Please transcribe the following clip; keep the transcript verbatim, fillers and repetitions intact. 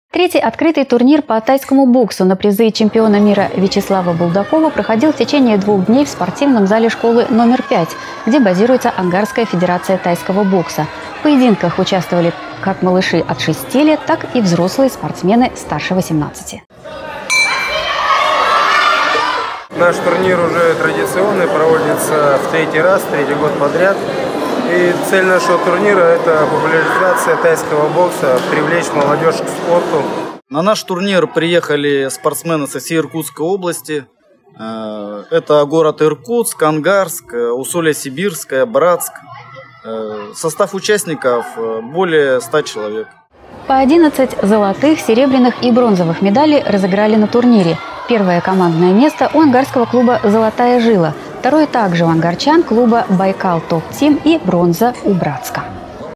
Третий открытый турнир по тайскому боксу на призы чемпиона мира Вячеслава Булдакова проходил в течение двух дней в спортивном зале школы номер пять, где базируется Ангарская федерация тайского бокса. В поединках участвовали как малыши от шести лет, так и взрослые спортсмены старше восемнадцати. Наш турнир уже традиционный, проводится в третий раз, третий год подряд. И цель нашего турнира – это популяризация тайского бокса, привлечь молодежь к спорту. На наш турнир приехали спортсмены со всей Иркутской области. Это город Иркутск, Ангарск, Усолье-Сибирское, Братск. Состав участников более ста человек. По одиннадцать золотых, серебряных и бронзовых медалей разыграли на турнире. Первое командное место у ангарского клуба «Золотая жила», второе также у ангарчан клуба «Байкал Топ Тим» и бронза у Братска.